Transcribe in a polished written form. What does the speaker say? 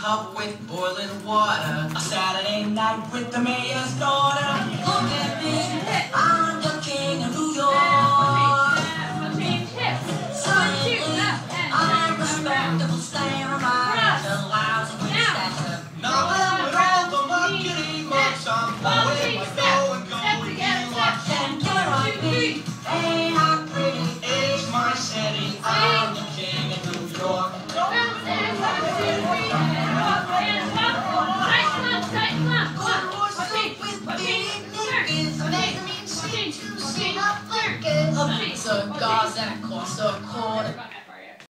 teacup with boiling water. A Saturday night with the mayor's daughter. Look at me, I'm the king of New York. Suddenly, I'm respectable, staying around the lives of which stature. Now with all the marketing much, I'm going, and here I be, ain't I pretty? It's my city, I'm the king of New York. Cigars that cost a quarter.